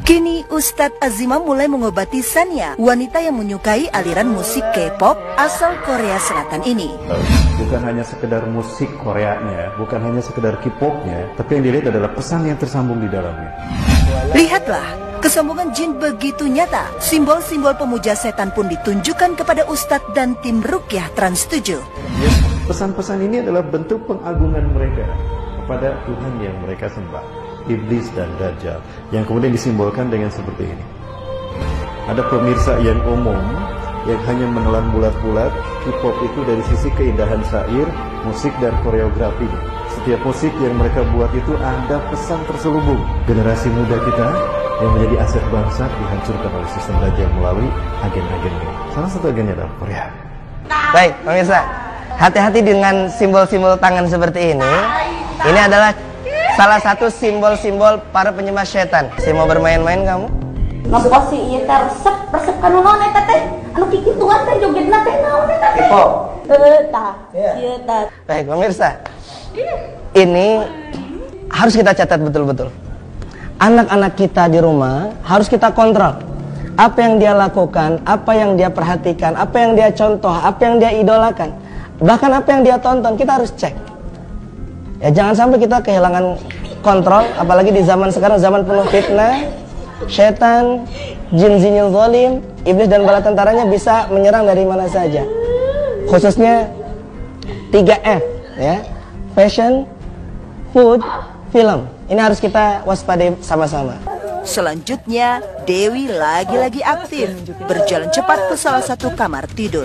Kini Ustadz Azima mulai mengobati Sania, wanita yang menyukai aliran musik K-pop asal Korea Selatan ini. Bukan hanya sekedar musik Koreanya, bukan hanya sekedar K-popnya, tapi yang dilihat adalah pesan yang tersambung di dalamnya. Lihatlah, kesambungan jin begitu nyata. Simbol-simbol pemuja setan pun ditunjukkan kepada Ustadz dan tim Ruqyah Trans 7. Pesan-pesan ini adalah bentuk pengagungan mereka kepada Tuhan yang mereka sembah, Iblis dan Dajjal, yang kemudian disimbolkan dengan seperti ini. Ada pemirsa yang umum yang hanya menelan bulat-bulat. K-pop itu dari sisi keindahan syair, musik dan koreografi. Setiap musik yang mereka buat itu ada pesan terselubung. Generasi muda kita yang menjadi aset bangsa dihancurkan oleh sistem Dajjal melalui agen-agen ini. Salah satu agennya adalah Korea. Baik, pemirsa, hati-hati dengan simbol-simbol tangan seperti ini. Ini adalah salah satu simbol-simbol para penyembah setan. Saya mau bermain-main kamu? Napa sih ieu teh resep kanu naon eta teh? Anu kikitungan teh jogetna teh naon eta teh? Ipo. Tah. Ieu tah. Baik, pemirsa. Ini harus kita catat betul-betul. Anak-anak kita di rumah harus kita kontrol. Apa yang dia lakukan, apa yang dia perhatikan, apa yang dia contoh, apa yang dia idolakan. Bahkan apa yang dia tonton, kita harus cek. Ya, jangan sampai kita kehilangan kontrol, apalagi di zaman sekarang, zaman penuh fitnah, setan, jin-jin yang zalim, iblis dan bala tentaranya bisa menyerang dari mana saja. Khususnya 3F, ya. Fashion, food, film. Ini harus kita waspadai sama-sama. Selanjutnya, Dewi lagi-lagi aktif, berjalan cepat ke salah satu kamar tidur.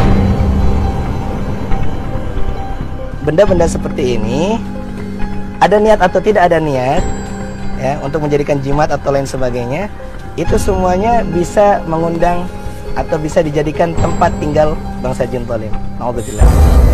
Benda-benda seperti ini, ada niat atau tidak ada niat, ya, untuk menjadikan jimat atau lain sebagainya, itu semuanya bisa mengundang atau bisa dijadikan tempat tinggal bangsa jin zalim. Na'udzubillah.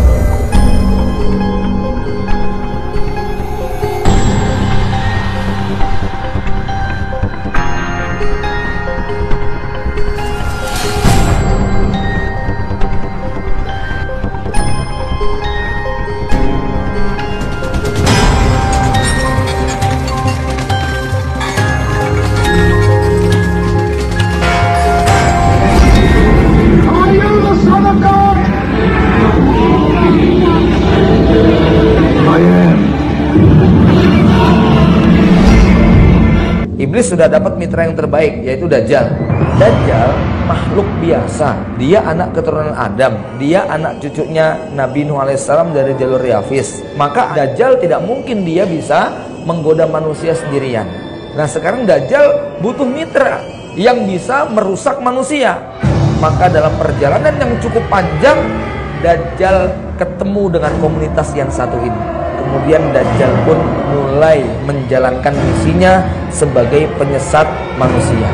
Iblis sudah dapat mitra yang terbaik, yaitu Dajjal. Dajjal makhluk biasa. Dia anak keturunan Adam. Dia anak cucunya Nabi Nuh alaihissalam dari jalur Yafis. Maka Dajjal tidak mungkin dia bisa menggoda manusia sendirian. Nah, sekarang Dajjal butuh mitra yang bisa merusak manusia. Maka dalam perjalanan yang cukup panjang, Dajjal ketemu dengan komunitas yang satu ini. Kemudian Dajjal pun mulai menjalankan misinya sebagai penyesat manusia.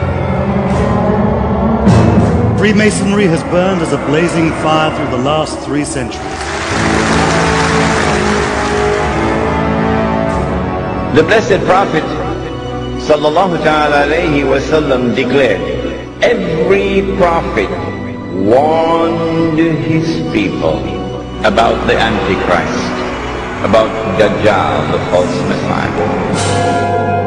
Freemasonry has burned as a blazing fire through the last 3 centuries. The Blessed Prophet sallallahu ta'ala alayhi wasallam declared, every prophet warned his people about the Antichrist, about Dajjal, the false Messiah.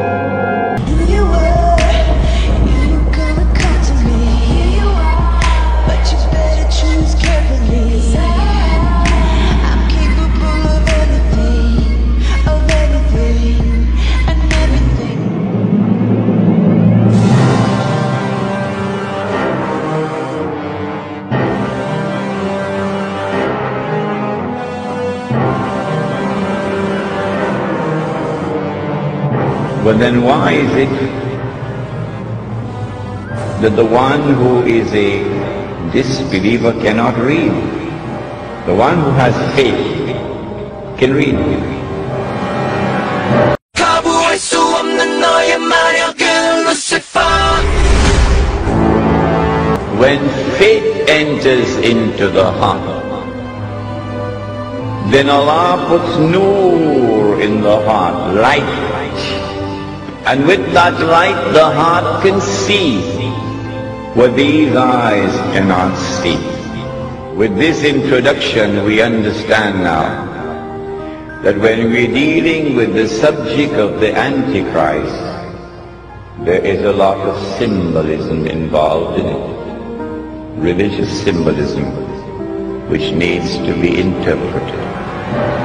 But then why is it that the one who is a disbeliever cannot read? The one who has faith can read. When faith enters into the heart, then Allah puts nur in the heart, light. And with that light, the heart can see what these eyes cannot see. With this introduction, we understand now that when we're dealing with the subject of the Antichrist, there is a lot of symbolism involved in it. Religious symbolism, which needs to be interpreted.